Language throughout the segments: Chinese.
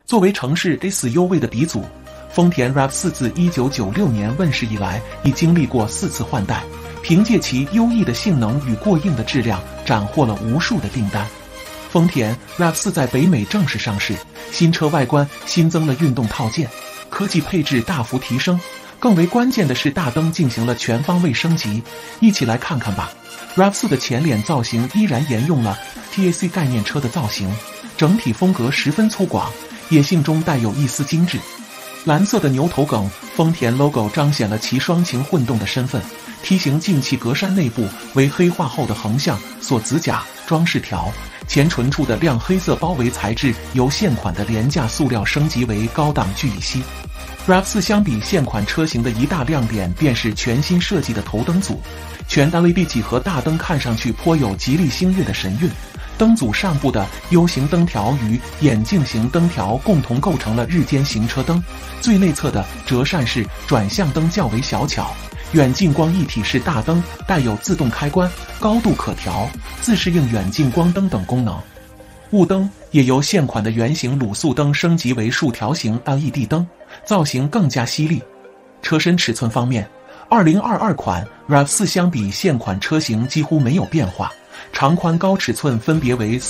作为城市 SUV 的鼻祖，丰田 RAV4 自1996年问世以来，已经历过4次换代，凭借其优异的性能与过硬的质量，斩获了无数的订单。丰田 RAV4 在北美正式上市，新车外观新增了运动套件，科技配置大幅提升，更为关键的是大灯进行了全方位升级。一起来看看吧。RAV4 的前脸造型依然沿用了 TAC 概念车的造型，整体风格十分粗犷，野性中带有一丝精致。蓝色的牛头梗，丰田 logo 彰显了其双擎混动的身份。梯形进气格栅内部为黑化后的横向锁子甲装饰条，前唇处的亮黑色包围材质由现款的廉价塑料升级为高档聚乙烯。RAV4 相比现款车型的一大亮点便是全新设计的头灯组，全 LED 几何大灯看上去颇有吉利星越的神韵。灯组上部的 U 型灯条与眼镜型灯条共同构成了日间行车灯，最内侧的折扇式转向灯较为小巧，远近光一体式大灯带有自动开关、高度可调、自适应远近光灯等功能。雾灯也由现款的圆形卤素灯升级为竖条形 LED 灯，造型更加犀利。车身尺寸方面，2022款 RAV4 相比现款车型几乎没有变化，长宽高尺寸分别为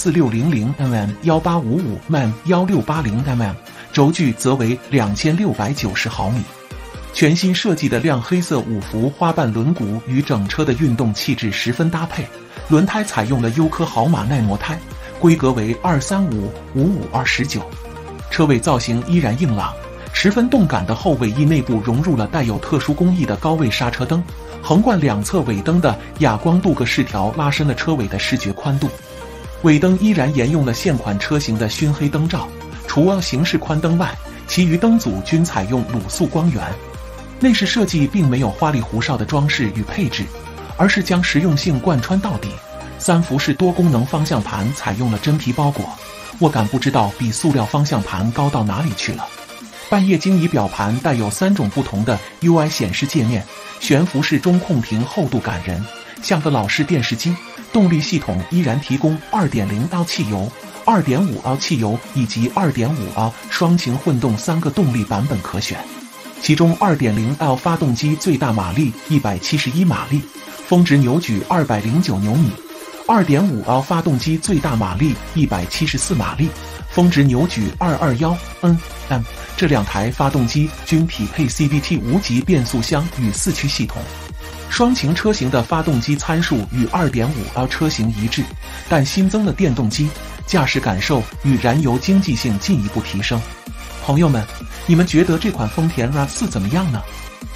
4600mm、1855mm、1680mm，轴距则为2690毫米。全新设计的亮黑色5幅花瓣轮毂与整车的运动气质十分搭配，轮胎采用了优科豪马耐磨胎，规格为235/55/19。车尾造型依然硬朗，十分动感的后尾翼内部融入了带有特殊工艺的高位刹车灯，横贯两侧尾灯的哑光镀铬饰条拉伸了车尾的视觉宽度。尾灯依然沿用了现款车型的熏黑灯罩，除了形式宽灯外，其余灯组均采用卤素光源。内饰设计并没有花里胡哨的装饰与配置，而是将实用性贯穿到底。3辐式多功能方向盘采用了真皮包裹，握感不知道比塑料方向盘高到哪里去了。半液晶仪表盘带有3种不同的 UI 显示界面，悬浮式中控屏厚度感人，像个老式电视机。动力系统依然提供 2.0L 汽油、2.5L 汽油以及 2.5L 双擎混动3个动力版本可选。其中 2.0L 发动机最大马力171马力，峰值扭矩209牛米。2.5L 发动机最大马力174马力，峰值扭矩221Nm。这2台发动机均匹配 CVT 无级变速箱与4驱系统。双擎车型的发动机参数与 2.5L 车型一致，但新增了电动机，驾驶感受与燃油经济性进一步提升。朋友们，你们觉得这款丰田 RAV4 怎么样呢？